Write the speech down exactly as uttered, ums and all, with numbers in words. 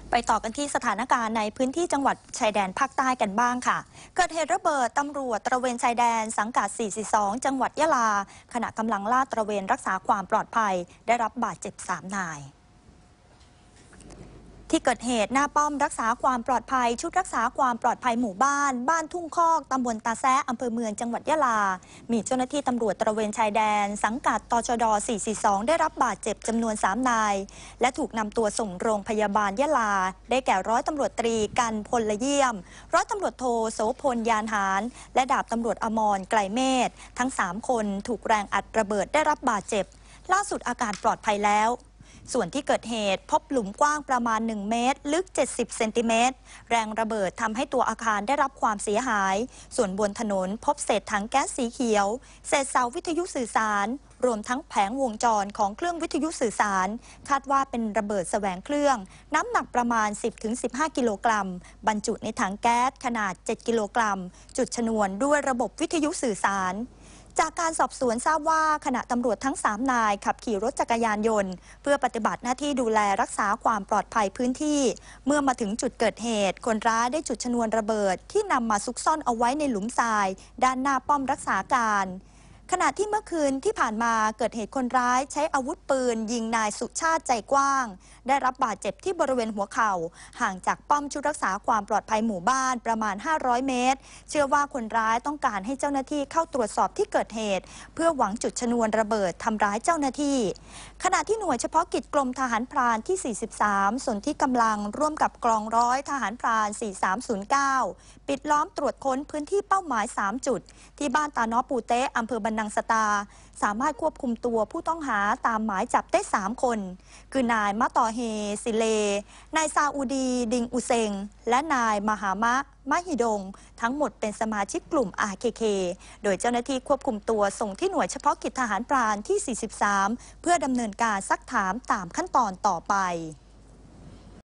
ไปต่อกันที่สถานการณ์ในพื้นที่จังหวัดชายแดนภาคใต้กันบ้างค่ะเกิดเหตุระเบิดตำรวจตระเวนชายแดนสังกัด สี่สี่สอง จังหวัดยะลาขณะกำลังลาดตระเวนรักษาความปลอดภัยได้รับบาดเจ็บสามนายที่เกิดเหตุหน้าป้อมรักษาความปลอดภัยชุดรักษาความปลอดภัยหมู่บ้านบ้านทุ่งคอกตำบลตาแซะอำเภอเมืองจังหวัดยะลามีเจ้าหน้าที่ตำรวจตระเวนชายแดนสังกัดตชด สี่สี่สอง ได้รับบาดเจ็บจำนวนสามนายและถูกนำตัวส่งโรงพยาบาลยะลาได้แก่ร้อยตำรวจตรีกันพลเยี่ยมร้อยตำรวจโทโสพลยานหารและดาบตำรวจอมรไกลเมธทั้งสามคนถูกแรงอัดระเบิดได้รับบาดเจ็บล่าสุดอาการปลอดภัยแล้วส่วนที่เกิดเหตุพบหลุมกว้างประมาณหนึ่งเมตรลึกเจ็ดสิบเซนติเมตรแรงระเบิดทำให้ตัวอาคารได้รับความเสียหายส่วนบนถนนพบเศษถังแก๊สสีเขียวเศษเสาวิทยุสื่อสารรวมทั้งแผงวงจรของเครื่องวิทยุสื่อสารคาดว่าเป็นระเบิดแสวงเครื่องน้ำหนักประมาณ สิบถึงสิบห้า กิโลกรัมบรรจุในถังแก๊สขนาดเจ็ดกิโลกรัมจุดชนวนด้วยระบบวิทยุสื่อสารจากการสอบสวนทราบว่าขณะตำรวจทั้งสามนายขับขี่รถจักรยานยนต์เพื่อปฏิบัติหน้าที่ดูแลรักษาความปลอดภัยพื้นที่เมื่อมาถึงจุดเกิดเหตุคนร้ายได้จุดชนวนระเบิดที่นำมาซุกซ่อนเอาไว้ในหลุมทรายด้านหน้าป้อมรักษาการขณะที่เมื่อคืนที่ผ่านมาเกิดเหตุคนร้ายใช้อาวุธปืนยิงนายสุชาติใจกว้างได้รับบาดเจ็บที่บริเวณหัวเข่าห่างจากป้อมชุดรักษาความปลอดภัยหมู่บ้านประมาณห้าร้อยเมตรเชื่อว่าคนร้ายต้องการให้เจ้าหน้าที่เข้าตรวจสอบที่เกิดเหตุเพื่อหวังจุดชนวนระเบิดทำร้ายเจ้าหน้าที่ขณะที่หน่วยเฉพาะกิจกรมทหารพรานที่สี่สิบสามส่วนที่กำลังร่วมกับกองร้อยทหารพรานสี่สามศูนย์เก้าปิดล้อมตรวจค้นพื้นที่เป้าหมายสามจุดที่บ้านตาน้อปูเต๊ะอำเภอบันนังสตาสามารถควบคุมตัวผู้ต้องหาตามหมายจับได้สามคนคือนายมะตอเฮซิเลนายซาอูดีดิงอุเซงและนายมหามะมะฮิดงทั้งหมดเป็นสมาชิกกลุ่ม อาร์ เค เค โดยเจ้าหน้าที่ควบคุมตัวส่งที่หน่วยเฉพาะกิจทหารพรานที่สี่สิบสามเพื่อดำเนินการซักถามตามขั้นตอนต่อไป